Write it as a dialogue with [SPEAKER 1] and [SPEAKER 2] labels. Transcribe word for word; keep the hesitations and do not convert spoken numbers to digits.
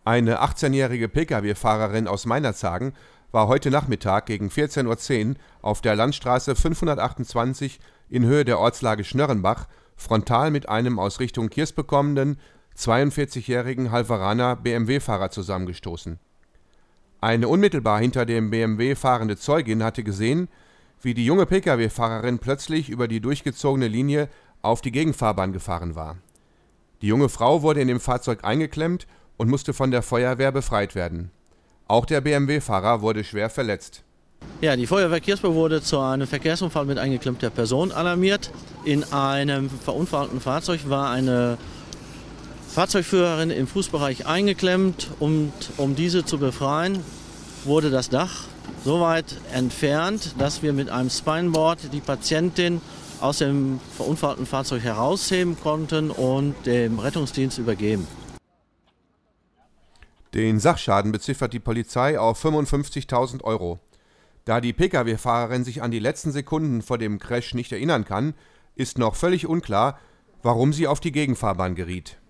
[SPEAKER 1] Eine achtzehnjährige Pkw-Fahrerin aus Meinerzhagen war heute Nachmittag gegen vierzehn Uhr zehn auf der Landstraße fünfhundertachtundzwanzig in Höhe der Ortslage Schnörrenbach frontal mit einem aus Richtung Kirspe kommenden, zweiundvierzigjährigen Hannoveraner B M W-Fahrer zusammengestoßen. Eine unmittelbar hinter dem B M W fahrende Zeugin hatte gesehen, wie die junge Pkw-Fahrerin plötzlich über die durchgezogene Linie auf die Gegenfahrbahn gefahren war. Die junge Frau wurde in dem Fahrzeug eingeklemmt und musste von der Feuerwehr befreit werden. Auch der B M W-Fahrer wurde schwer verletzt.
[SPEAKER 2] Ja, die Feuerwehr Kirspe wurde zu einem Verkehrsunfall mit eingeklemmter Person alarmiert. In einem verunfallten Fahrzeug war eine Fahrzeugführerin im Fußbereich eingeklemmt, und um diese zu befreien, wurde das Dach so weit entfernt, dass wir mit einem Spineboard die Patientin aus dem verunfallten Fahrzeug herausheben konnten und dem Rettungsdienst übergeben.
[SPEAKER 1] Den Sachschaden beziffert die Polizei auf fünfundfünfzigtausend Euro. Da die Pkw-Fahrerin sich an die letzten Sekunden vor dem Crash nicht erinnern kann, ist noch völlig unklar, warum sie auf die Gegenfahrbahn geriet.